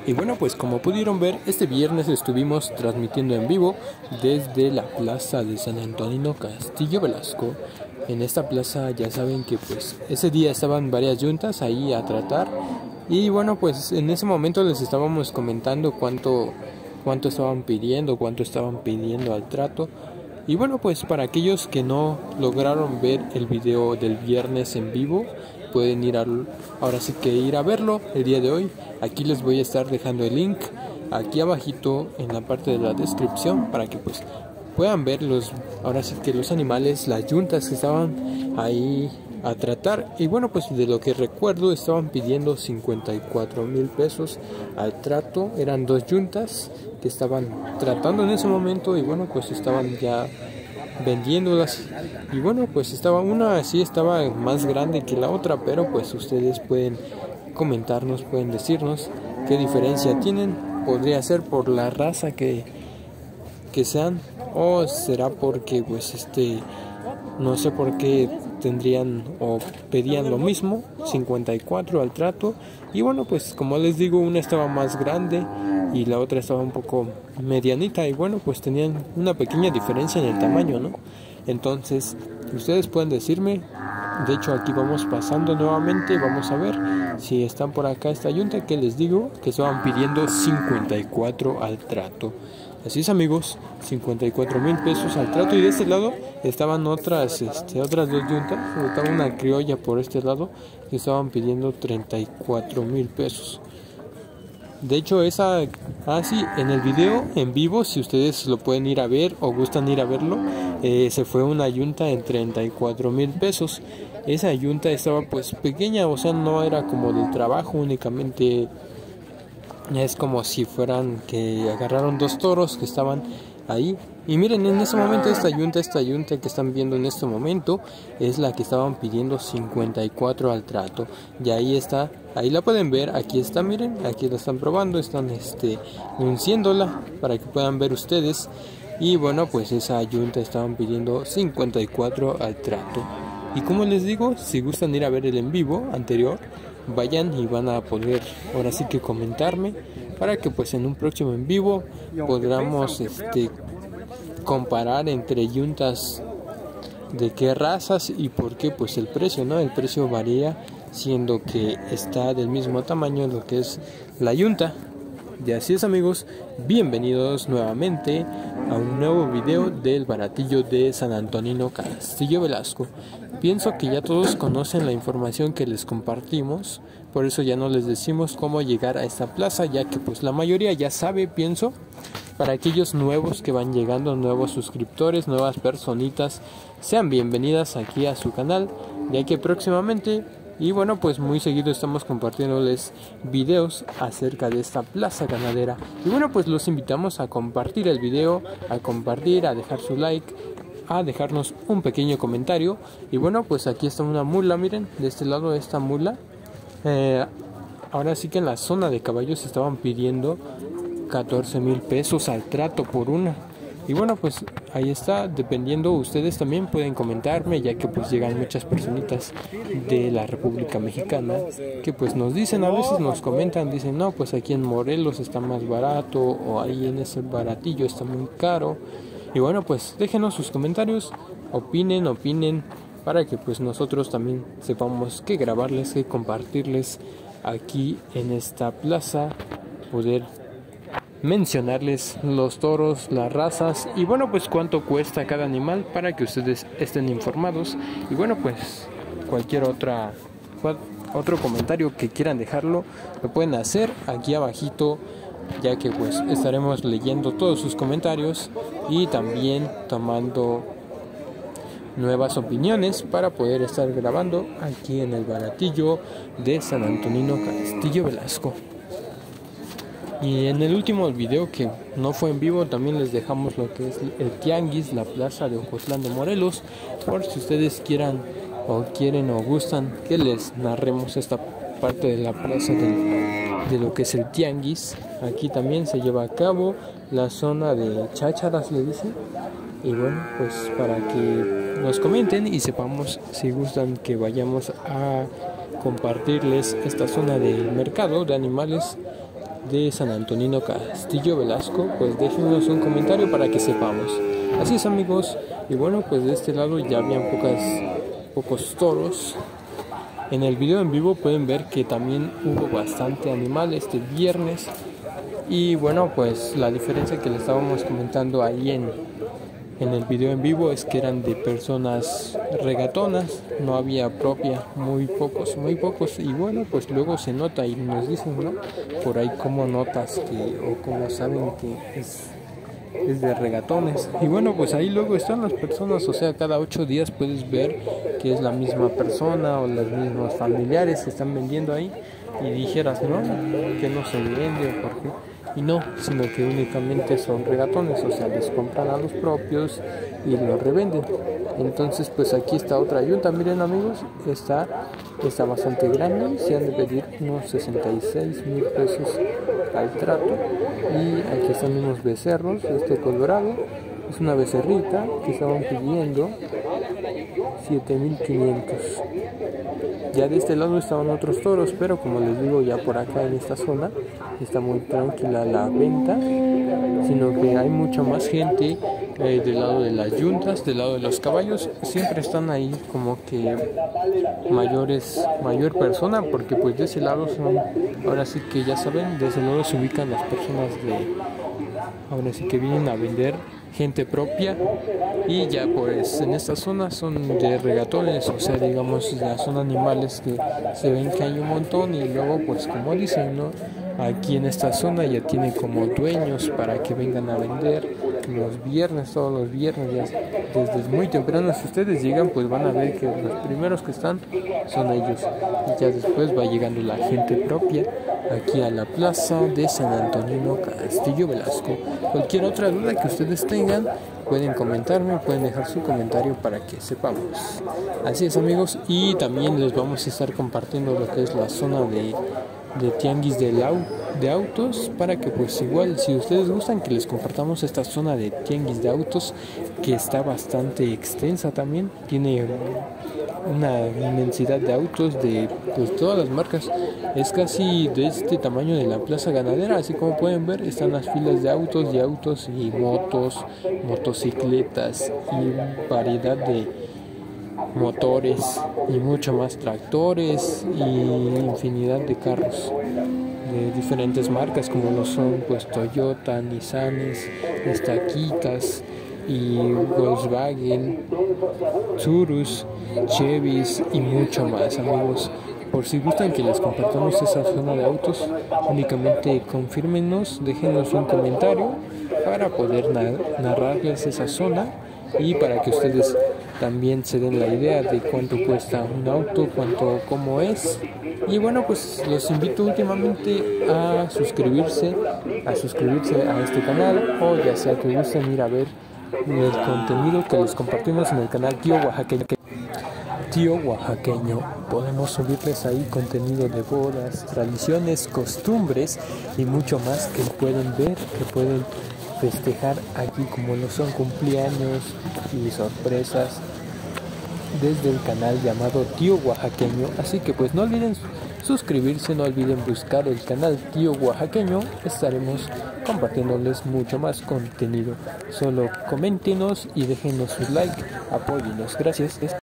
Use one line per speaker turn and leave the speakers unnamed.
Y bueno, pues como pudieron ver, este viernes estuvimos transmitiendo en vivo desde la plaza de San Antonino Castillo Velasco. En esta plaza ya saben que pues ese día estaban varias yuntas ahí a tratar. Y bueno, pues en ese momento les estábamos comentando cuánto estaban pidiendo al trato. Y bueno, pues para aquellos que no lograron ver el video del viernes en vivo, pueden ahora sí que ir a verlo el día de hoy. Aquí les voy a estar dejando el link aquí abajito en la parte de la descripción para que pues puedan ver ahora sí que los animales, las yuntas que estaban ahí a tratar. Y bueno, pues de lo que recuerdo estaban pidiendo 54,000 pesos al trato. Eran dos yuntas que estaban tratando en ese momento y bueno, pues estaban ya vendiéndolas. Y bueno, pues una así estaba más grande que la otra, pero pues ustedes pueden comentarnos, pueden decirnos qué diferencia tienen. Podría ser por la raza que sean, o será porque pues no sé por qué tendrían o pedían lo mismo, 54 al trato. Y bueno, pues como les digo, una estaba más grande y la otra estaba un poco medianita, y bueno, pues tenían una pequeña diferencia en el tamaño, ¿no? Entonces ustedes pueden decirme. De hecho, aquí vamos pasando nuevamente, vamos a ver si están por acá esta yunta que les digo que estaban pidiendo 54 al trato. Así es, amigos, 54,000 pesos al trato. Y de este lado estaban otras dos yuntas. Estaba una criolla por este lado que estaban pidiendo 34,000 pesos. De hecho, sí, en el video en vivo, si ustedes lo pueden ir a ver o gustan ir a verlo, se fue una yunta en 34,000 pesos. Esa yunta estaba pues pequeña, o sea, no era como de trabajo únicamente. Es como si fueran que agarraron dos toros que estaban ahí. Y miren, en ese momento esta yunta que están viendo en este momento es la que estaban pidiendo 54 al trato. Y ahí está, ahí la pueden ver, aquí está, miren, aquí la están probando, están unciéndola para que puedan ver ustedes. Y bueno, pues esa yunta estaban pidiendo 54 al trato. Y como les digo, si gustan ir a ver el en vivo anterior, vayan y van a poder ahora sí que comentarme para que pues en un próximo en vivo podamos comparar entre yuntas de qué razas y por qué pues el precio, ¿no? El precio varía siendo que está del mismo tamaño lo que es la yunta. Y así es, amigos, bienvenidos nuevamente a un nuevo video del baratillo de San Antonino Castillo Velasco. Pienso que ya todos conocen la información que les compartimos, por eso ya no les decimos cómo llegar a esta plaza, ya que pues la mayoría ya sabe, pienso. Para aquellos nuevos que van llegando, nuevos suscriptores, nuevas personitas, sean bienvenidas aquí a su canal, ya que próximamente y bueno, pues muy seguido estamos compartiéndoles videos acerca de esta plaza ganadera. Y bueno, pues los invitamos a compartir el video, a dejar su like, a dejarnos un pequeño comentario. Y bueno, pues aquí está una mula, miren, de este lado esta mula. Ahora sí que en la zona de caballos estaban pidiendo 14,000 pesos al trato por una. Y bueno, pues ahí está, dependiendo, ustedes también pueden comentarme, ya que pues llegan muchas personitas de la República Mexicana que pues nos dicen, a veces nos comentan, dicen, no, pues aquí en Morelos está más barato, o ahí en ese baratillo está muy caro. Y bueno, pues déjenos sus comentarios, opinen, para que pues nosotros también sepamos qué grabarles, qué compartirles aquí en esta plaza, poder mencionarles los toros, las razas y bueno, pues cuánto cuesta cada animal para que ustedes estén informados. Y bueno, pues cualquier otro comentario que quieran dejarlo, lo pueden hacer aquí abajito, ya que pues estaremos leyendo todos sus comentarios y también tomando nuevas opiniones para poder estar grabando aquí en el baratillo de San Antonino Castillo Velasco. Y en el último video que no fue en vivo también les dejamos lo que es el tianguis, la plaza de Ocotlán de Morelos, por si ustedes quieren o gustan que les narremos esta parte de la plaza de lo que es el tianguis. Aquí también se lleva a cabo la zona de chácharas, le dicen. Y bueno, pues para que nos comenten y sepamos si gustan que vayamos a compartirles esta zona del mercado de animales de San Antonino Castillo Velasco, pues déjenos un comentario para que sepamos. Así es, amigos, y bueno, pues de este lado ya habían pocos toros. En el video en vivo pueden ver que también hubo bastante animal este viernes. Y bueno, pues la diferencia que le estábamos comentando ahí en el video en vivo es que eran de personas regatonas, no había propia, muy pocos. Y bueno, pues luego se nota y nos dicen, ¿no? Por ahí cómo notas o cómo saben que es de regatones. Y bueno, pues ahí luego están las personas, o sea, cada 8 días puedes ver que es la misma persona o los mismos familiares que están vendiendo ahí y dijeras, no, que no se vende o por qué. Y no, sino que únicamente son regatones, o sea, les compran a los propios y los revenden. Entonces, pues aquí está otra yunta, miren, amigos, está bastante grande, se han de pedir unos 66,000 pesos al trato. Y aquí están unos becerros, este colorado es una becerrita que estaban pidiendo 7,500. Ya de este lado estaban otros toros, pero como les digo, ya por acá en esta zona está muy tranquila la venta, sino que hay mucha más gente del lado de las yuntas, del lado de los caballos. Siempre están ahí como que mayor persona, porque pues de ese lado son, ahora sí que ya saben, de ese lado se ubican las personas ahora sí que vienen a vender gente propia, y ya pues en esta zona son de regatones, o sea, digamos, ya son animales que se ven que hay un montón, y luego pues como dicen, ¿no? Aquí en esta zona ya tiene como dueños para que vengan a vender los viernes, todos los viernes, ya desde muy temprano. Si ustedes llegan, pues van a ver que los primeros que están son ellos, y ya después va llegando la gente propia aquí a la plaza de San Antonino Castillo Velasco. Cualquier otra duda que ustedes tengan, pueden comentarme, pueden dejar su comentario para que sepamos. Así es, amigos, y también les vamos a estar compartiendo lo que es la zona de tianguis de autos, para que pues igual, si ustedes gustan que les compartamos esta zona de tianguis de autos, que está bastante extensa también, tiene una inmensidad de autos de pues todas las marcas, es casi de este tamaño de la plaza ganadera. Así como pueden ver, están las filas de autos y motos, motocicletas y variedad de motores y mucho más, tractores y infinidad de carros de diferentes marcas, como lo son pues Toyota, Nissanes, Kitas y Volkswagen, Urus, Chevys y mucho más, amigos. Por si gustan que les compartamos esa zona de autos, únicamente confírmenos, déjenos un comentario para poder narrarles esa zona, y para que ustedes también se den la idea de cuánto cuesta un auto, cómo es. Y bueno, pues los invito últimamente a suscribirse a este canal, o ya sea que gusten ir a ver el contenido que les compartimos en el canal Tío Oaxaqueño. Podemos subirles ahí contenido de bodas, tradiciones, costumbres y mucho más que pueden ver, que pueden festejar aquí, como lo son cumpleaños y sorpresas, desde el canal llamado Tío Oaxaqueño. Así que pues no olviden suscribirse, no olviden buscar el canal Tío Oaxaqueño, estaremos compartiéndoles mucho más contenido. Solo coméntenos y déjenos su like, apóyennos, gracias.